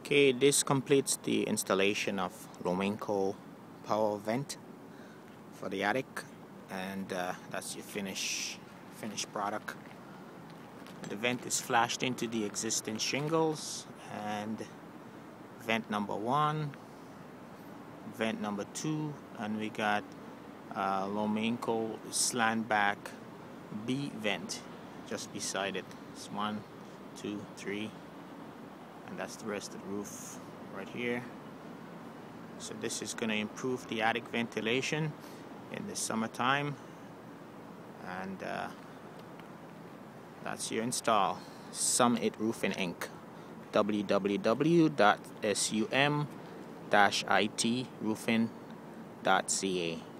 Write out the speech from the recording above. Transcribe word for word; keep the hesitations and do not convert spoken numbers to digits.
Okay, this completes the installation of Lomenco power vent for the attic, and uh, that's your finish finished product. The vent is flashed into the existing shingles, and vent number one, vent number two, and we got uh, Lomenco slant back B vent just beside it. It's one, two, three, and that's the rest of the roof right here. So this is going to improve the attic ventilation in the summertime, and uh, that's your install. Summit Roofing Incorporated. w w w dot sum dash it roofing dot c a